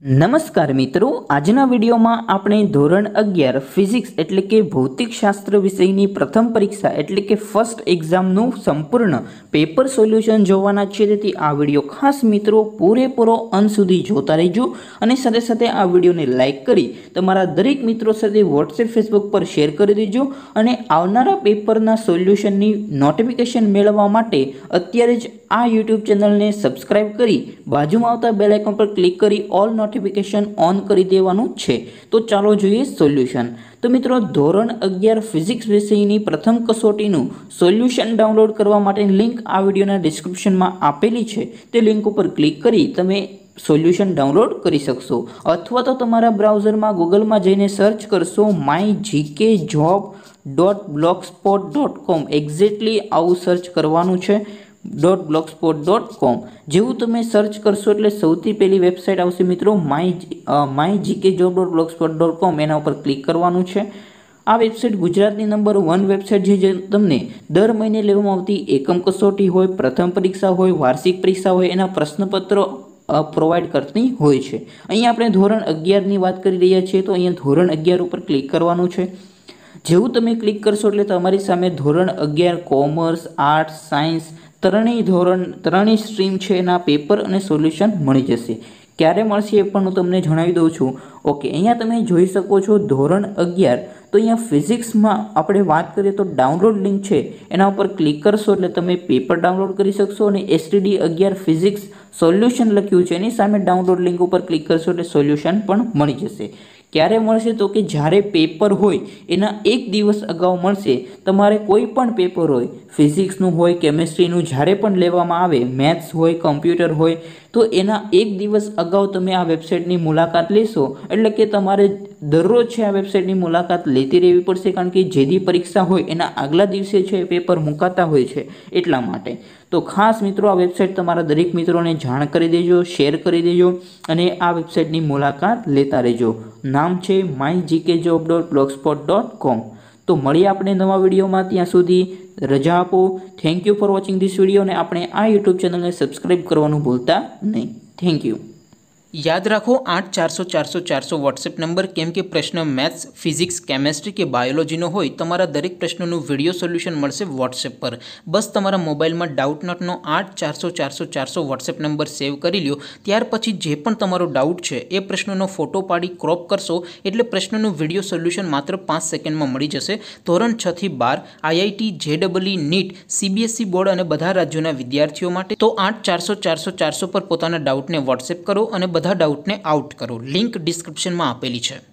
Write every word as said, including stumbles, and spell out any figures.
नमस्कार मित्रों, आजना विडियो में आपणे धोरण अगियार फिजिक्स एटले के भौतिकशास्त्र विषयनी प्रथम परीक्षा एटले के फर्स्ट एक्जामनु संपूर्ण पेपर सोल्यूशन जोवाना छे। तेथी आ विडियो खास मित्रों पूरेपूरो अंत सुधी जोता रहेजो अने साथे साथे आ विडियोने लाइक करी तमारा दरेक मित्रों साथे व्हाट्सएप फेसबुक पर शेर करी देजो अने आवनारा पेपरना सोल्यूशननी नोटिफिकेशन मेळववा माटे अत्यारे ज आ यूट्यूब चेनलने सब्सक्राइब करी बाजुमां आवता बेल आइकन पर क्लिक करी ऑल नोटिफिकेशन ऑन करी देवानुं छे। तो चालो जोईए सोल्यूशन। तो मित्रों धोरण अगियार फिजिक्स विषयनी प्रथम कसोटीनुं सोल्यूशन डाउनलॉड करवा माटेनी लिंक आ विडियोना डिस्क्रिप्शन में आपेली छे। ते लिंक पर क्लिक करी तमे सोल्यूशन डाउनलॉड करी शकशो अथवा तो तमारा ब्राउजर में गूगल में जईने सर्च करशो my GK job dot blogspot dot com exactly आवुं सर्च करवानुं छे डॉट ब्लॉगस्पॉट डॉट कॉम। जेवुं तमे सर्च करशो एटले सौथी पहली वेबसाइट आवशे मित्रों my my GK job dot blogspot dot com. एना पर क्लिक करवानुं छे। आ वेबसाइट गुजरातनी नंबर वन वेबसाइट छे जे तमने दर महीने लेवामां आवती एकम कसोटी होय, प्रथम परीक्षा होय, वार्षिक परीक्षा होय एना प्रश्नपत्र प्रोवाइड करती होय छे। अहीं आपणे धोरण अगियार नी वात करी रह्या छीए तो अहीं धोरण अगियार पर क्लिक करवानुं छे। जेवुं तमे क्लिक करशो एटले तमारी सामे धोरण अगियार कॉमर्स, आर्ट्स, सायन्स त्रणेय धोरण त्रणेय स्ट्रीम छे एना पेपर अने सोल्यूशन मळी जशे। क्यारे मळशे ए पण हुं तमने जणावी दઉં છું। ओके, अहींया तमे जोई शको छो धोरण अगियार। तो अहींया फिजिक्स में आपणे वात करीए तो डाउनलॉड लिंक छे एना पर क्लिक करशो एटले तमे पेपर डाउनलॉड करी शकशो अने एसटीडी अगियार फिजिक्स सोल्यूशन लख्युं छे एनी सामे डाउनलॉड लिंक पर क्लिक करशो एटले सोल्यूशन पण मळी जशे। क्यारे मळशे तो कि ज्यारे पेपर होय एना एक दिवस अगाऊ मळशे। तमारे कोई पण पेपर होय फिजिक्सनुं होय, केमिस्ट्रीनुं ज्यारे पण लेवामां आवे, मैथ्स होय, कम्प्यूटर होय तो एना एक दिवस अगाऊ तमे आ वेबसाइटनी मुलाकात लेशो एटले के तमारे दररोज छे आ वेबसाइटनी मुलाकात लेती रहेवी पड़शे। कारण के जे दी परीक्षा होय एना आगला दिवसे छे पेपर मुकाता होय छे एटला माटे। तो खास मित्रों आ वेबसाइट तमारा दरेक मित्रोने जाण करी देजो, शेर करी देजो अने आ वेबसाइटनी मुलाकात लेता रहेजो। नाम छे my GK job dot blogspot dot com. तो मळीए आपणे नवा विडियो में, त्यां सुधी रजा आपो। Thank you for watching this video ने आपणे आ यूट्यूब चैनल ने सब्सक्राइब करवानुं भूलता नहीं। Thank you. याद रखो आठ चार सौ चार सौ चार सौ वॉट्सएप नंबर केम के प्रश्न मैथ्स, फिजिक्स, केमिस्ट्री के बायोलॉजी नो होय तमारा दरेक प्रश्नों विडियो सोल्यूशन मळशे वॉट्सएप पर। बस तमारा मोबाइल में डाउट नोटनो आठ चार सौ चार सौ चार सौ वॉट्सएप नंबर सेव करी ल्यो। त्यार पछी जे पण तमारो डाउट छे ए प्रश्नों फोटो पाड़ी क्रॉप करशो एटले प्रश्नों विडियो सोल्यूशन मात्र पांच सेकंड में मळी जशे। धोरण छ थी बार आईआईटी, जेडबलई, नीट, सीबीएसई बोर्ड और बधा राज्योना विद्यार्थीओ माटे। तो आठ चार सौ चार सौ चार सौ पर पोताना डाउट ने वॉट्सएप करो और બધા ડાઉટને આઉટ કરો। લિંક ડિસ્ક્રિપ્શનમાં આપેલી છે।